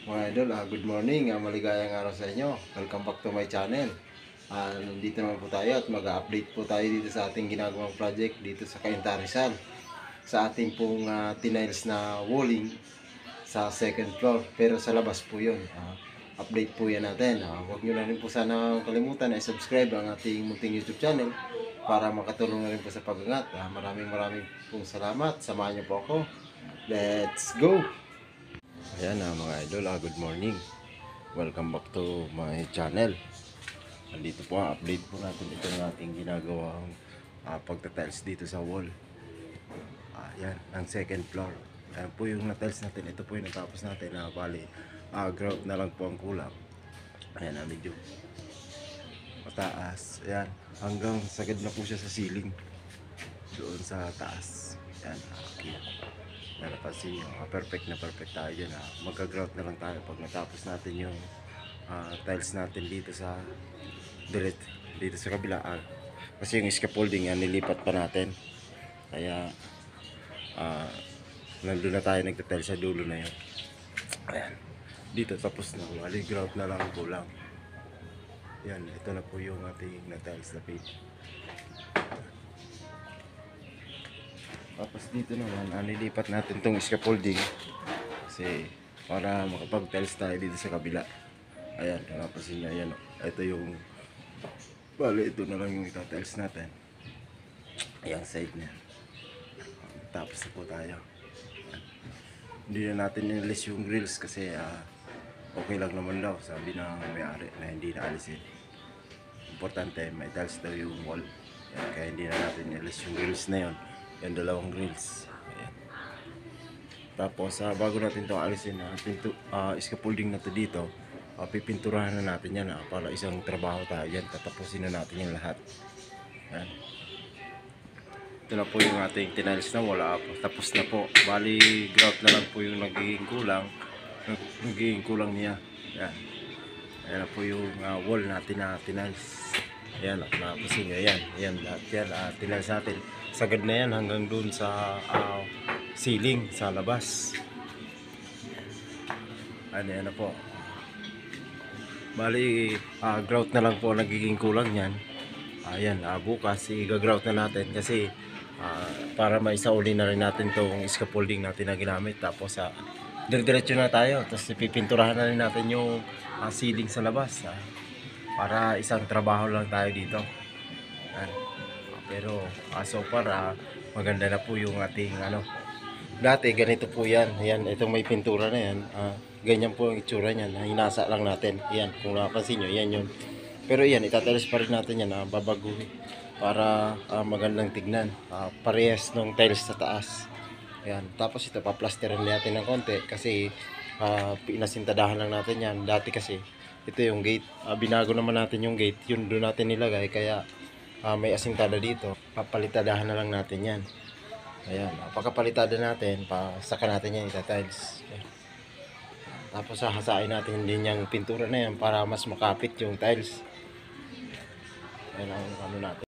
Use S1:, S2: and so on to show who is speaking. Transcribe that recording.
S1: Mga idol, good morning, maligayang araw sa inyo. Welcome back to my channel. Nandito naman po tayo at mag-update po tayo dito sa ating ginagawang project dito sa Cainta Rizal. Sa ating pong tiniles na walling sa second floor. Pero sa labas po yun. Update po yan natin. Huwag nyo na rin po sana kalimutan na i-subscribe ang ating munting YouTube channel para makatulong na rin po sa pag-angat. Maraming pong salamat. Samahan nyo po ako. Let's go! Ayan mga idol, good morning. Welcome back to my channel. Nandito po update po natin ito ng ating ginagawang pagtatiles dito sa wall. Ayan, ang second floor. Ayan po yung na-tiles natin. Ito po yung natapos natin na bali grout na lang po ang kulang. Ayan medyo mataas. Ayan, hanggang sagad na po siya sa ceiling. Doon sa taas. Ayan, okay. Napansin nyo, perfect tayo dyan. Magka-grout na lang tayo pag natapos natin yung tiles natin dito sa dito sa kabila. Kasi yung scaffolding yan nilipat pa natin, kaya nandun na tayo nagta-tiles sa dulo na yun. Ayan, dito tapos na, wali grout na lang kulang. Yan, ito na po yung ating na-tiles na page. Tapos dito naman, nilipat natin tong scaffolding kasi para makapag-tiles tayo dito sa kabila. Ayan, napapansin nyo, ayan, ito yung bali, ito na lang yung ita-tiles natin. Ayan, side niya. Tapos na po tayo. Hindi na natin inalis yung grills kasi okay lang naman daw, sabi ng may-ari na hindi naalisin. Importante, may tiles daw yung wall. Ayan, kaya hindi na natin inalis yung grills na yon. Yung dalawang grills. Ayan. Tapos bago natin ito alisin na scaffolding na ito dito, pipinturahan na natin yan para isang trabaho tayo yan. Tatapusin na natin yung lahat. Ayan. Ito na po yung ating tiniles na wala po. Tapos na po. Bali grout na lang po yung nagiging kulang niya. Ayan. Ayan na po yung wall natin na tiniles. Ayan, napasin nyo, ayan, lahat yan, tiniles natin. Sagad na yan hanggang dun sa ceiling, sa labas. Ayan na po. Bali, grout na lang po nagiging kulang yan. Ayan, bukas i-grout na natin kasi para maisauli na rin natin tong scaffolding natin na ginamit. Tapos dire-diretso na tayo. Tapos ipipinturahan na rin natin yung ceiling sa labas. Para isang trabaho lang tayo dito. Pero so far maganda na po yung ating dati ganito po yan. Ayan, itong may pintura na yan, ganyan po ang itsura niyan. Hinasa lang natin. Ayan, kung napansin nyo, yan yun. Pero yan, itatiles pa rin natin yan, babaguhin para magandang tignan. Parehas ng tiles sa taas. Ayan, tapos ito paplasterin natin ng konti kasi pinasintadahan lang natin yan. Dati kasi ito yung gate, binago naman natin yung gate, yun doon natin nilagay, kaya may asintada dito. Papalitadahan na lang natin yan. Ayan, pagkapalitada natin, saka natin yan itatiles. Tapos hahasain natin din yung pintura na yan para mas makapit yung tiles. Ayan ang ano natin.